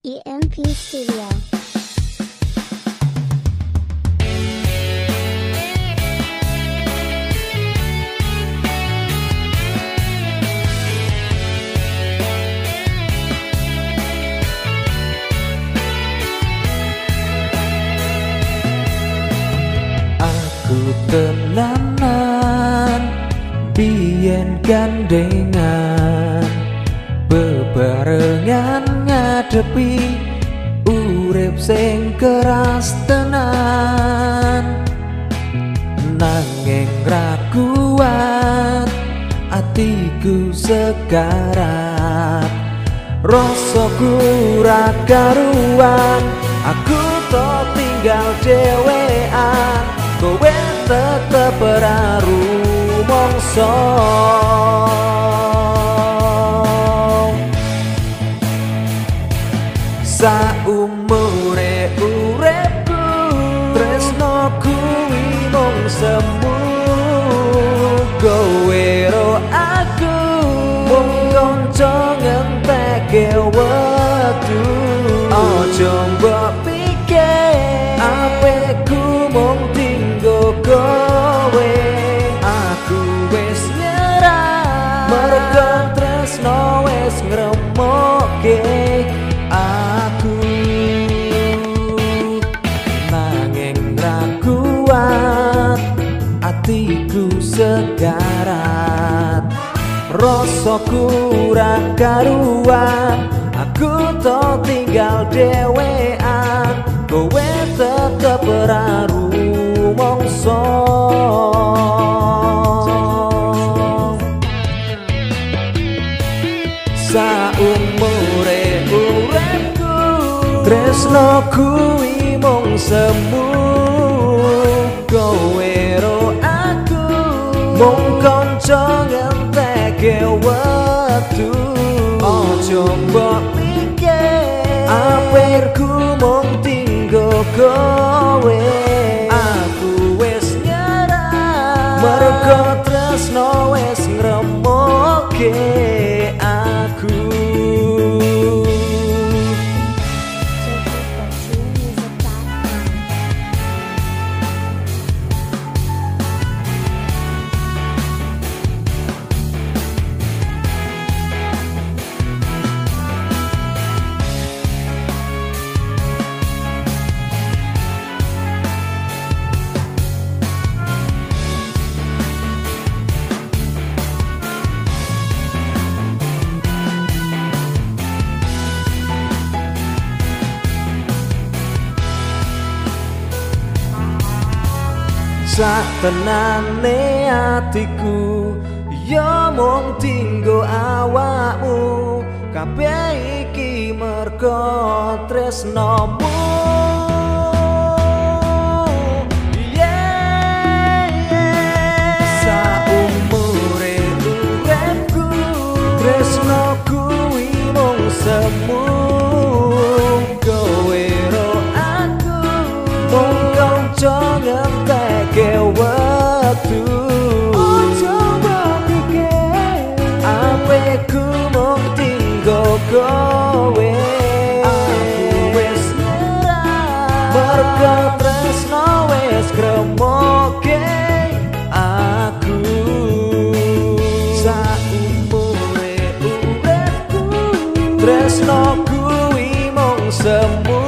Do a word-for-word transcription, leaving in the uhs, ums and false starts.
E M P Studio. Aku tenanan biyen gandengan bebarengan ngadepi urip sing keras tenan, nanging ra kuat atiku sekarat, rasaku ra karuan, aku to tinggal dhewean, kowe tetep ora rumangsa. Saumure uripku tresno kuwi mung semu, kowe ro aku mung kanca ngentekke wektu. Aja mbok pikir apeku mung tinggo kowe, aku wis nyerah merga tresno wis ngremokke aku, nanging ra kuat atiku sekarat, rasaku ra karuan, aku to tinggal dhewean, kowe tetep ora rumangsa. Saumure uripku tresno kuwi mung semu, kowe ro aku mung kanca ngentekke wektu. Aja mbok pikir aperku mung tinggo kowe, aku wis nyerah merga tresno wis ngremokke aku. Sak tenane atiku ya mung tinggo awakmu, kabeh iki merga tresnomu. Saumure uripku tresno kuwi mung semu, kowe ro aku mung kanca ngentekke wektu. Aja mbok pikir apeku mung tinggo kowe, aku wis nyerah merga tresno wis ngremokke aku. Saumure uripku tresno kuwi mung semu,